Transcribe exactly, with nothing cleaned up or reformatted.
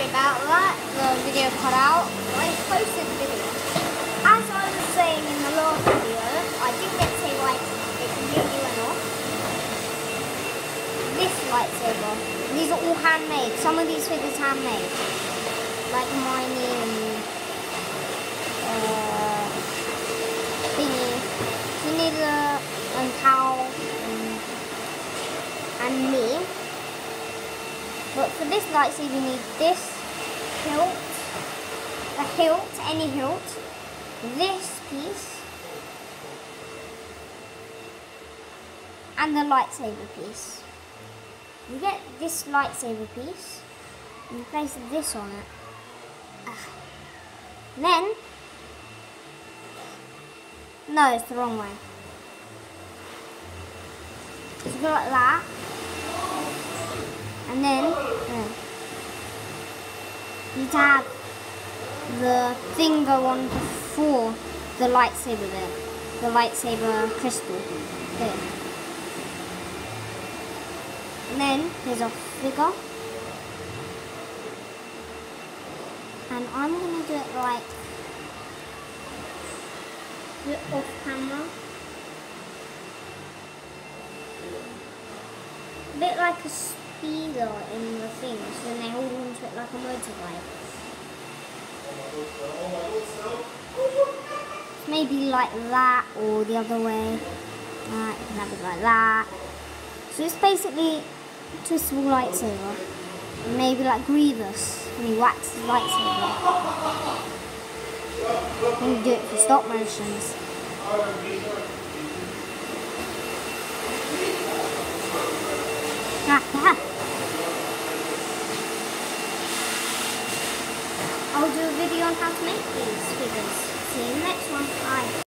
about that. The video cut out. I posted the video. As I was saying in the last video, I didn't get to say like it completely went off. This lightsaber. These are all handmade. Some of these figures handmade. Like Hermione and uh, Thingy. Thingy and Cal and, and me. But for this lightsaber you need this hilt, a hilt, any hilt, this piece, and the lightsaber piece. You get this lightsaber piece, and you place this on it. Ah. Then, no, it's the wrong way. So you go like that. And then, uh, you need to have the thing go on before the lightsaber there. The lightsaber crystal there. And then, there's a figure. And I'm going to do it like, do it off camera. A bit like a speeder in the things, when they hold on to it like a motorbike. Maybe like that, or the other way. Uh, you can have it like that. So it's basically a twistable lightsaber. Maybe like Grievous, when he whacks his lightsaber. You can do it for stop motions. I'll do a video on how to make these figures. See you in the next one. Bye.